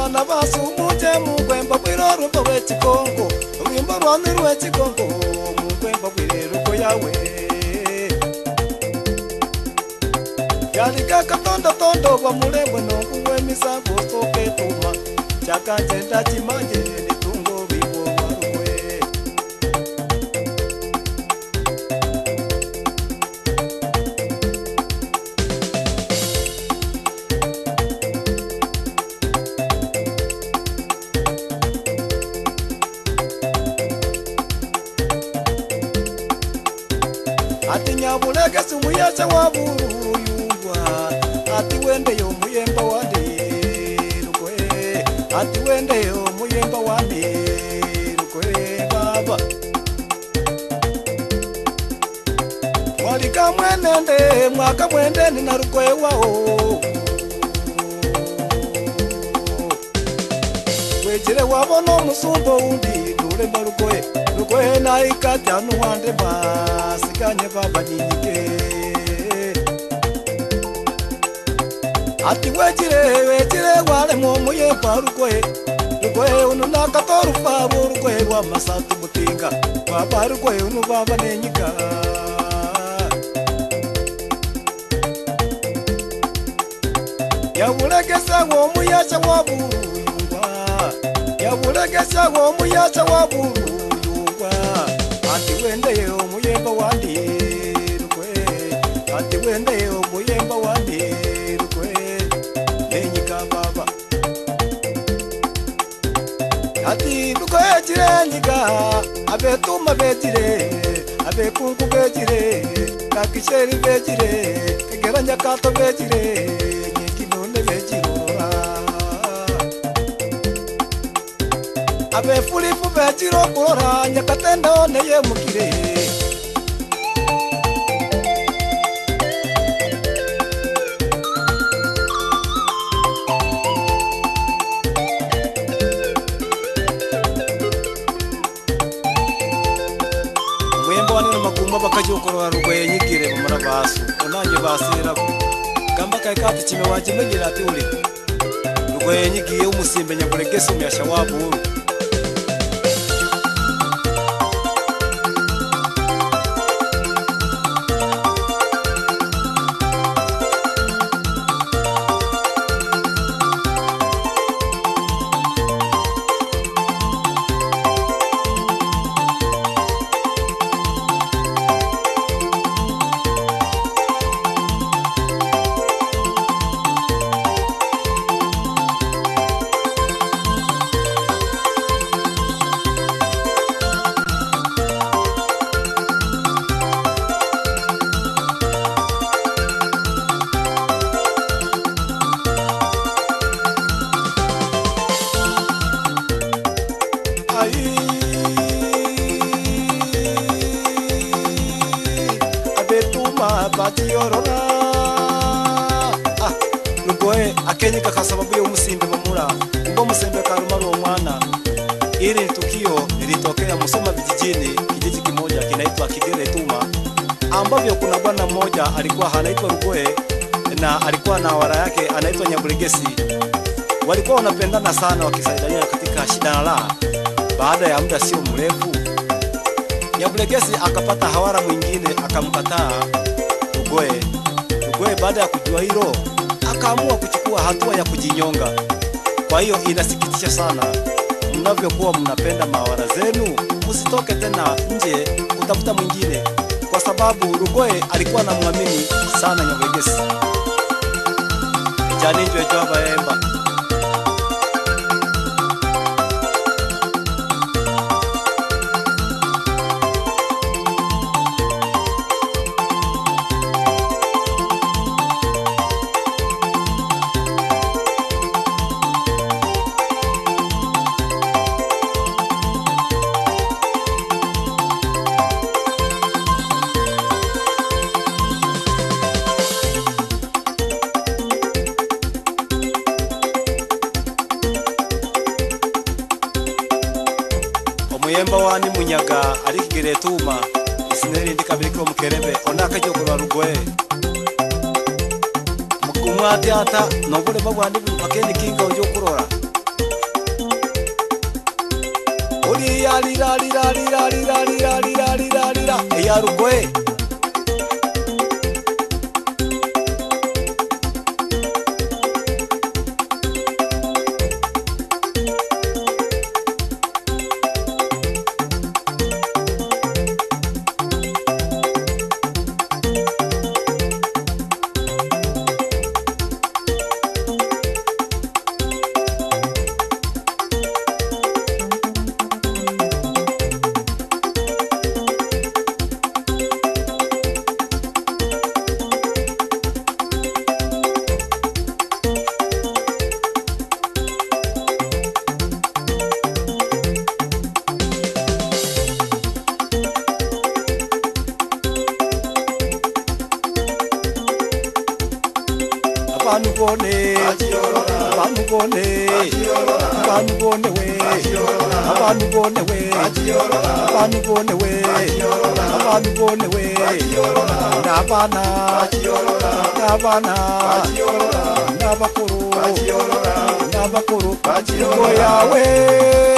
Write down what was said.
bana basumuje mugwemba bwiroro bawe chikongo urumba rwani rwe chikongo mugwemba bwirero ko yawe yalika katondo tondo wa mulembo no kuwe misango soke tuma chaka chenda chimanje nitungo bibo marwe atinya bulege sumuya chawaburu ati wende yo muyemba wande rukwe ati wende yo muyemba wande rukwe baba mwalika mwenende mwaka mwendeni na rukwe wao wejire wabono musumbo undi dure marukwe rukwe na ikati anu wande basikanye baba ninyike ati wejire wale momuye parukwe rukwe unu nakatoru fabo rukwe wa masatu mutinga baba rukwe unu baba nenyika yabulegesa wo muyacha waburuyungwa yabulegesa wo muyacha waburuyungwa ati wende yo muyemba wandi rukwe ati wende yo muyemba wandi ati ruko ejire nyiga abetuma bejire abekungu bejire kakisheri bejire kegeranya kato bejire nyikinone bejirora abefulifu bejiro kurora nyakatenda one yemukire bakajokorora rugwe nyigire bamara basu onanye basera gamba kaikati chime wanje menyera ati uri rugwe nyigiye umusimbe nyabulegeso myasha waburu batiyorora rugwe akenyika kasababu yo musimbe mamura ngo musimbe karumaro mwana ili tukio lilitokea Musoma vijijini kijiji kimoja kinaitwa Kigere Tuma ambavyo kuna bwana mmoja alikuwa anaitwa Rugwe na alikuwa na wara yake anaitwa Nyabulegesi. Walikuwa wanapendana sana wakisaidiana katika shida na raha. Baada ya muda sio mrefu Nyabulegesi akapata hawara mwingine akamkataa Rugwe baada ya kujua hilo akaamua kuchukua hatua ya kujinyonga. Kwa hiyo inasikitisha sana mnavyokuwa mnapenda mawara zenu, usitoke tena nje kutafuta mwingine, kwa sababu Rugwe alikuwa anamwamini sana Nyabulegesi. Jani njwe joba emba Muyemba wani munyaga ari Kigere Tuma isineri ndi kabiri ko mukerebe onaka cyo kurwa Rugwe mukumwate ata nobure babwandi bakende kinga cyo kurora Eyarugwe Abanubone Abanubone Abanubone we Abanubone we Abanubone we Abanubone we Nabana Nabana Nabakuru Nabakuru Yawe